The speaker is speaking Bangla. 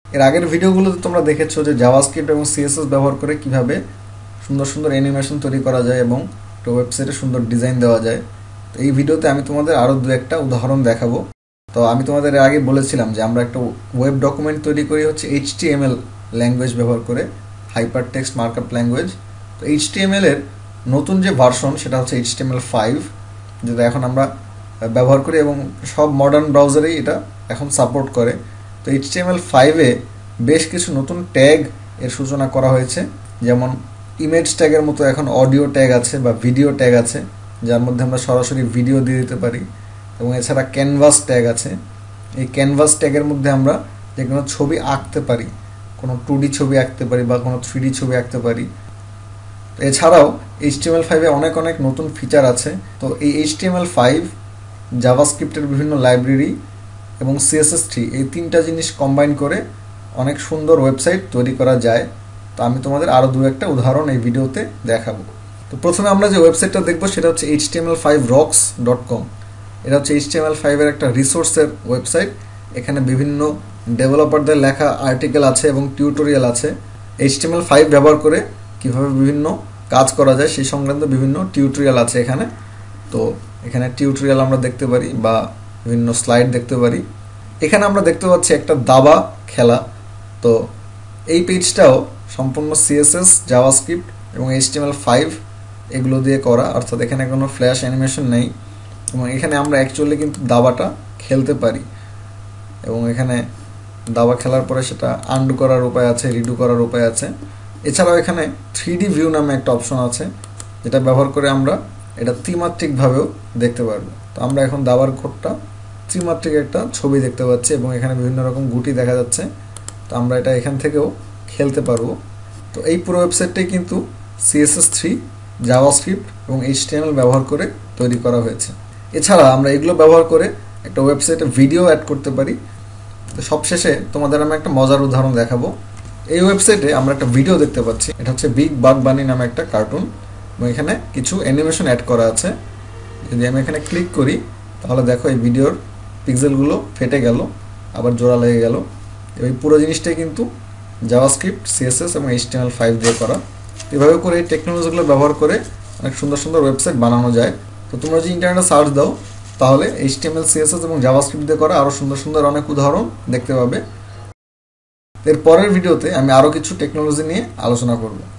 এর আগের ভিডিওগুলোতে তোমরা দেখেছো যে জাভাস্ক্রিপ্ট এবং সিএসএস ব্যবহার করে কিভাবে সুন্দর সুন্দর অ্যানিমেশন তৈরি করা যায় এবং একটা ওয়েবসাইটে সুন্দর ডিজাইন দেওয়া যায়। তো এই ভিডিওতে আমি তোমাদের আরও দু একটা উদাহরণ দেখাবো। তো আমি তোমাদের আগে বলেছিলাম যে আমরা একটা ওয়েব ডকুমেন্ট তৈরি করি হচ্ছে HTML ল্যাঙ্গুয়েজ ব্যবহার করে, হাইপার টেক্সট মার্কআপ ল্যাঙ্গুয়েজ। তো HTML এর নতুন যে ভার্সন সেটা হচ্ছে HTML5, যেটা এখন আমরা ব্যবহার করি এবং সব মডার্ন ব্রাউজারেই এটা এখন সাপোর্ট করে। তো HTML5-এ বেশ কিছু নতুন ট্যাগ এর সূচনা করা হয়েছে, যেমন ইমেজ ট্যাগের মতো এখন অডিও ট্যাগ আছে বা ভিডিও ট্যাগ আছে, যার মধ্যে আমরা সরাসরি ভিডিও দিয়ে দিতে পারি। এবং এছাড়া ক্যানভাস ট্যাগ আছে। এই ক্যানভাস ট্যাগের মধ্যে আমরা যে কোনো ছবি আঁকতে পারি, কোনো 2D ছবি আঁকতে পারি বা কোনো 3D ছবি আঁকতে পারি। এছাড়াও HTML5-এ অনেক অনেক নতুন ফিচার আছে। তো এই HTML5, জাভাস্ক্রিপ্টের বিভিন্ন লাইব্রেরি এবং CSS3 এই তিনটা জিনিস কম্বাইন করে অনেক সুন্দর ওয়েবসাইট তৈরি করা যায়। তো আমি তোমাদের আরও দু একটা উদাহরণ এই ভিডিওতে দেখাবো। তো প্রথমে আমরা যে ওয়েবসাইটটা দেখবো সেটা হচ্ছে html5rocks.com। এটা হচ্ছে HTML5-এর একটা রিসোর্সের ওয়েবসাইট। এখানে বিভিন্ন ডেভেলপারদের লেখা আর্টিকেল আছে এবং টিউটোরিয়াল আছে। HTML5 ব্যবহার করে কিভাবে বিভিন্ন কাজ করা যায় সেই সংক্রান্ত বিভিন্ন টিউটোরিয়াল আছে এখানে। তো এখানে টিউটোরিয়াল আমরা দেখতে পারি বা বিভিন্ন স্লাইড দেখতে পারি। এখানে আমরা দেখতে পাচ্ছি একটা দাবা খেলা। তো এই পেজটাও সম্পূর্ণ CSS, জাভাস্ক্রিপ্ট এবং HTML5 এগুলো দিয়ে করা, অর্থাৎ এখানে কোনো ফ্ল্যাশ অ্যানিমেশন নেই। এবং এখানে আমরা অ্যাকচুয়ালি কিন্তু দাবাটা খেলতে পারি এবং এখানে দাবা খেলার পরে সেটা আনডু করার উপায় আছে, রিডু করার উপায় আছে। এছাড়াও এখানে 3D ভিউ নামে একটা অপশন আছে, যেটা ব্যবহার করে আমরা এটা ত্রিমাত্রিকভাবেও দেখতে পারবো। তো আমরা এখন দাবার কোডটা ত্রিমাত্রিক একটা ছবি দেখতে পাচ্ছি এবং এখানে বিভিন্ন রকম গুটি দেখা যাচ্ছে। তো আমরা এটা এখান থেকেও খেলতে পারবো। তো এই পুরো ওয়েবসাইটটাই কিন্তু CSS3, জাভাস্ক্রিপ্ট এবং HTML ব্যবহার করে তৈরি করা হয়েছে। এছাড়া আমরা এগুলো ব্যবহার করে একটা ওয়েবসাইটে ভিডিও অ্যাড করতে পারি। তো সবশেষে তোমাদের আমি একটা মজার উদাহরণ দেখাবো। এই ওয়েবসাইটে আমরা একটা ভিডিও দেখতে পাচ্ছি, এটা হচ্ছে বিগ বাগ বানি নামে একটা কার্টুন এবং এখানে কিছু অ্যানিমেশন অ্যাড করা আছে। যদি আমি এখানে ক্লিক করি তাহলে দেখো এই ভিডিওর পিক্সেলগুলো ফেটে গেল, আবার জোড়া লেগে গেল। এই পুরো জিনিসটাই কিন্তু জাভাস্ক্রিপ্ট, CSS এবং HTML5 দিয়ে করা। এভাবে করে এই টেকনোলজিগুলো ব্যবহার করে অনেক সুন্দর সুন্দর ওয়েবসাইট বানানো যায়। তো তোমরা যদি ইন্টারনেটে সার্চ দাও তাহলে HTML, CSS এবং জাভাস্ক্রিপ্ট দিয়ে করা আরও সুন্দর সুন্দর অনেক উদাহরণ দেখতে পাবে। এর পরের ভিডিওতে আমি আরও কিছু টেকনোলজি নিয়ে আলোচনা করব।